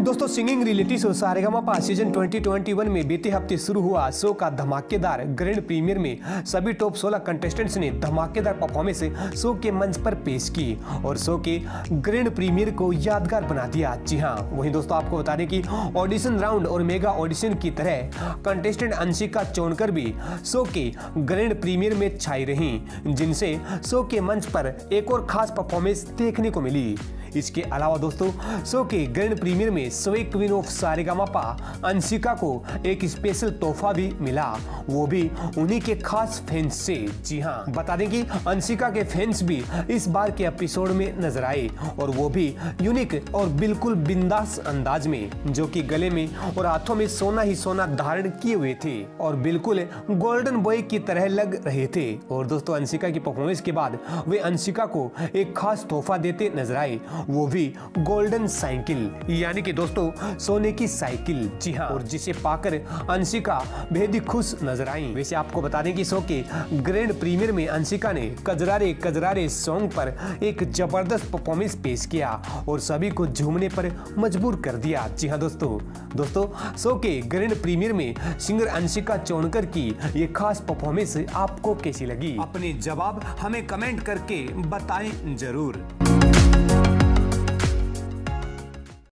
दोस्तों singing reality show Sa Re Ga Ma Pa season 2021 में बीते हफ्ते शुरू हुआ शो का धमाकेदार ग्रैंड प्रीमियर में सभी टॉप 16 कंटेस्टेंट्स ने धमाकेदार परफॉर्मेंस शो के मंच पर पेश की और शो के ग्रैंड प्रीमियर को यादगार बना दिया। जी हाँ, वहीं दोस्तों आपको बता दें कि ऑडिशन राउंड और मेगा ऑडिशन की तरह कंटेस्टेंट अंशिका चौनकर भी शो के ग्रैंड प्रीमियर में छाई रही, जिनसे शो के मंच पर एक और खास परफॉर्मेंस देखने को मिली। इसके अलावा दोस्तों शो के ग्रैंड प्रीमियर में show queen of Sa Re Ga Ma Pa Anshika को एक स्पेशल तोहफा भी मिला, वो भी उन्हीं के खास फैंस से। जी हाँ, बता दें कि अंशिका के फैंस भी इस बार के एपिसोड में नजर आए और वो भी यूनिक और बिल्कुल बिंदास अंदाज में, जो कि गले में और हाथों में सोना ही सोना धारण किए हुए थे और बिल्कुल गोल्डन बॉय की तरह लग रहे थे। और दोस्तों अंशिका की परफॉर्मेंस के बाद वे अंशिका को एक खास तोहफा देते नजर आए, वो भी गोल्डन साइकिल, यानी कि दोस्तों सोने की साइकिल। जी हाँ, और जिसे पाकर अंशिका बेहद ही खुश नजर आई। वैसे आपको बता दें कि शो के ग्रैंड प्रीमियर में अंशिका ने कजरारे कजरारे सॉन्ग पर एक जबरदस्त परफॉर्मेंस पेश किया और सभी को झूमने पर मजबूर कर दिया। जी हाँ दोस्तों शो के ग्रैंड प्रीमियर में सिंगर अंशिका चौनकर की ये खास परफॉर्मेंस आपको कैसी लगी? अपने जवाब हमें कमेंट करके बताएं जरूर।